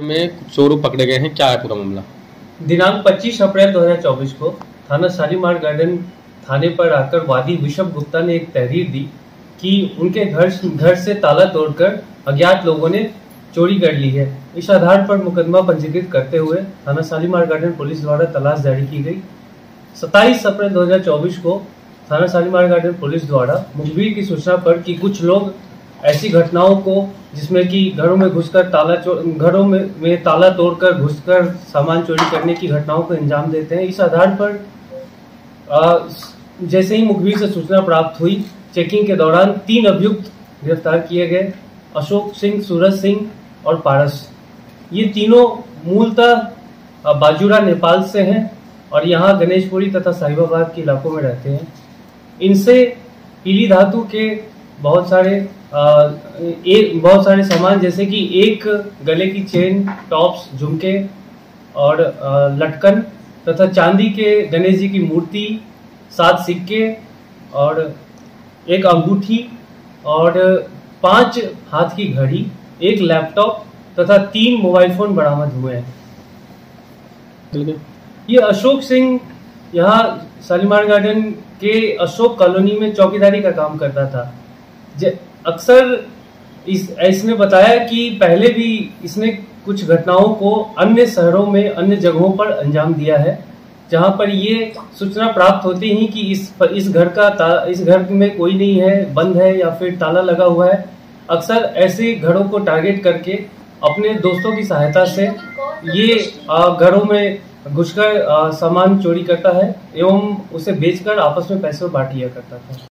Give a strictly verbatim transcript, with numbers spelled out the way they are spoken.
में चोर पकड़े गए हैं, क्या है पूरा मामला? दिनांक पच्चीस अप्रैल दो हज़ार चौबीस को थाना शालीमार गार्डन थाने पर आकर वादी विशव गुप्ता ने एक तहरीर दी कि उनके घर घर से ताला तोड़कर अज्ञात लोगों ने चोरी कर ली है। इस आधार पर मुकदमा पंजीकृत करते हुए थाना शालीमार गार्डन पुलिस द्वारा तलाश जारी की गई। सत्ताईस अप्रैल दो हज़ार चौबीस को थाना शालीमार गार्डन पुलिस द्वारा मुखबिर की सूचना पर कि कुछ लोग ऐसी घटनाओं को जिसमें कि घरों में घुसकर ताला घरों में, में ताला तोड़कर घुसकर सामान चोरी करने की घटनाओं को अंजाम देते हैं। इस आधार पर आ, जैसे ही मुखबिर से सूचना प्राप्त हुई, चेकिंग के दौरान तीन अभियुक्त गिरफ्तार किए गए, अशोक सिंह, सूरज सिंह और पारस। ये तीनों मूलतः बाजूरा नेपाल से हैं और यहाँ गणेशपुरी तथा साहिबाबाद के इलाकों में रहते हैं। इनसे पीली धातु के बहुत सारे आ, एक बहुत सारे सामान जैसे कि एक गले की चेन, टॉप्स, झुमके और आ, लटकन तथा चांदी के गणेश जी की मूर्ति, सात सिक्के और एक अंगूठी और पांच हाथ की घड़ी, एक लैपटॉप तथा तीन मोबाइल फोन बरामद हुए हैं। ये अशोक सिंह यहाँ शालीमार गार्डन के अशोक कॉलोनी में चौकीदारी का काम करता था। अक्सर इस इसने बताया कि पहले भी इसने कुछ घटनाओं को अन्य शहरों में, अन्य जगहों पर अंजाम दिया है, जहां पर ये सूचना प्राप्त होती ही कि इस इस घर का इस घर में कोई नहीं है, बंद है या फिर ताला लगा हुआ है। अक्सर ऐसे घरों को टारगेट करके अपने दोस्तों की सहायता से ये घरों में घुसकर सामान चोरी करता है एवं उसे बेचकर आपस में पैसे बांट लिया करता था।